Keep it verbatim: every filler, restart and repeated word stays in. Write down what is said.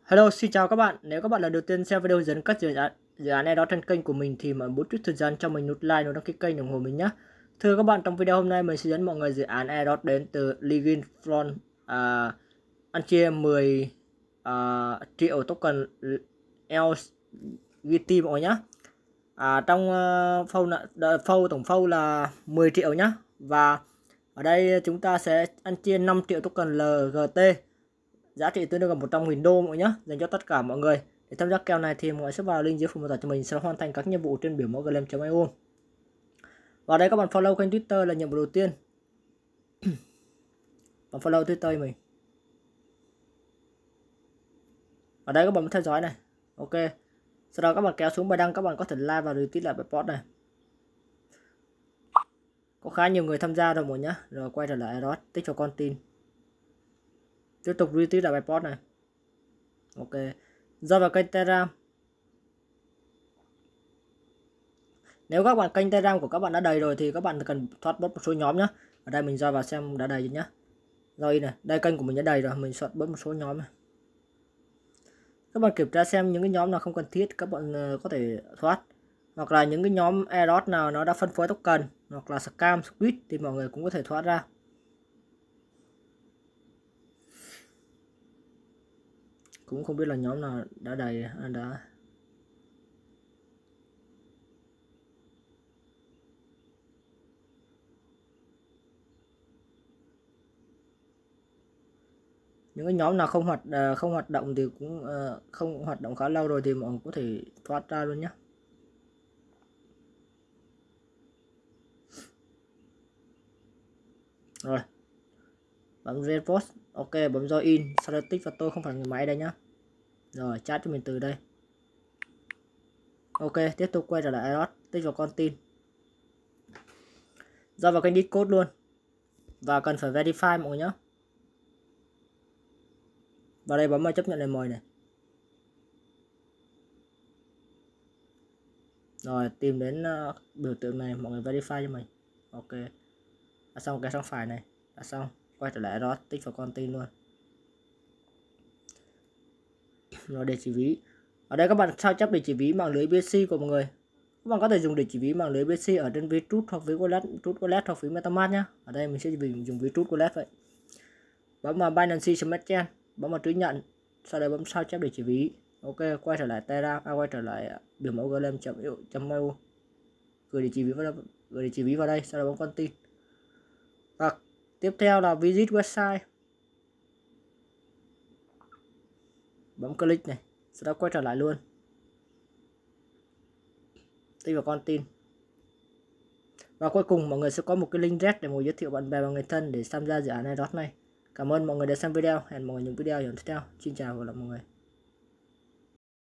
Hello, xin chào các bạn. Nếu các bạn lần đầu tiên xem video hướng dẫn các dự án dự án Aeros trên kênh của mình thì mọi bút chút thời gian cho mình nút like và đăng ký kênh ủng hộ mình nhé. Thưa các bạn, trong video hôm nay mình sẽ dẫn mọi người dự án Aeros đến từ Ligin Front à, ăn chia mười à, triệu token L G T mọi người nhé. À, trong uh, phâu, phâu tổng phâu là mười triệu nhé. Và ở đây chúng ta sẽ ăn chia năm triệu token L G T. Giá trị tương đương là một trăm nghìn đô mọi người nhé, dành cho tất cả mọi người. Để tham gia kèo này thì mọi người sẽ vào link dưới phần mô tả cho mình sẽ hoàn thành các nhiệm vụ trên biểu mẫu glem chấm i o. Và đây các bạn follow kênh Twitter là nhiệm vụ đầu tiên. Bạn follow Twitter mình. Ở đây các bạn theo dõi này. Ok. Sau đó các bạn kéo xuống bài đăng, các bạn có thể like và retweet lại bài post này. Có khá nhiều người tham gia rồi mọi người nhé. Rồi quay trở lại Aeros, tích vào con tin. Tiếp tục retweet lại bài post này. Ok. Do vào kênh Telegram. Nếu các bạn kênh Telegram của các bạn đã đầy rồi thì các bạn cần thoát bớt một số nhóm nhé. Ở đây mình ra vào xem đã đầy nhé. Rồi này, đây kênh của mình đã đầy rồi, mình soát bớt một số nhóm này. Các bạn kiểm tra xem những cái nhóm nào không cần thiết các bạn có thể thoát. Hoặc là những cái nhóm Aeros nào nó đã phân phối token hoặc là scam, squid thì mọi người cũng có thể thoát ra. Cũng không biết là nhóm nào đã đầy đã những cái nhóm nào không hoạt không hoạt động thì cũng uh, không hoạt động khá lâu rồi thì mọi người có thể thoát ra luôn nhé. Rồi bấm repost, ok, bấm join, sau đó tích vào tôi không phải người máy đây nhá. Rồi chat cho mình từ đây. Ok, tiếp tục quay trở lại Aeros, tích vào con tin, ra vào kênh Discord luôn và cần phải verify mọi người nhé. Vào đây bấm vào chấp nhận lời mời này. Rồi tìm đến uh, biểu tượng này, mọi người verify cho mình. Ok, đã xong cái sang phải này, đã xong. Quay trở lại Aeros, tích vào con tin luôn. Rồi địa chỉ ví. Ở đây các bạn sao chép địa chỉ ví mạng lưới bê xê của mọi người. Các bạn có thể dùng địa chỉ ví mạng lưới bê xê ở trên Vtrust hoặc ví Wallet, Trust Wallet hoặc ví MetaMask nhé. Ở đây mình sẽ dùng ví Trust Wallet vậy. Bấm vào Binance Smart Chain, bấm vào chứng nhận, sau đó bấm sao chép địa chỉ ví. Ok, quay trở lại Telegram, à, quay trở lại biểu mẫu glem chấm i o, gửi địa chỉ ví vào, gửi địa chỉ ví vào đây, sau đó bấm con tin. Và tiếp theo là visit website, bấm click này, sau đó quay trở lại luôn, tích vào con tin. Và cuối cùng mọi người sẽ có một cái link red để mọi người giới thiệu bạn bè và người thân để tham gia dự án Aeros này. Cảm ơn mọi người đã xem video, hẹn mọi người những video tiếp theo. Xin chào và gặp lại mọi người.